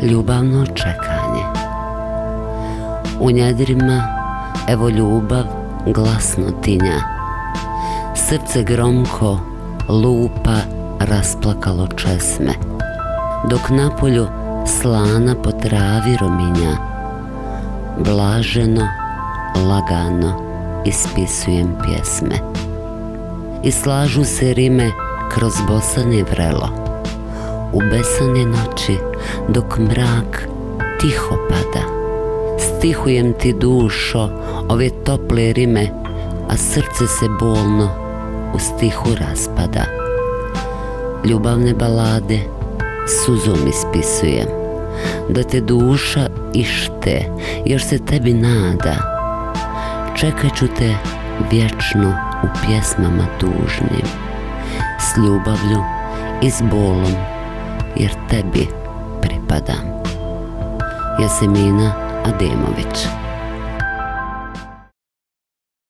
ljubavno čekanje. U njedrima evo ljubav glasno tinja, srce gromko lupa rasplakalo česme, dok napolju slana po travi rominja. Blaženo, lagano ispisujem pjesme i slažu se rime kroz bosane vrelo. U besane noći dok mrak tiho pada, stihujem ti dušo ove tople rime, a srce se bolno u stihu raspada. Ljubavne balade suzom ispisujem, da te duša ište još se tebi nada. Čekat ću te vječno u pjesmama tužnim, s ljubavlju i s bolom, jer tebi pripadam. Jasemina Ademović.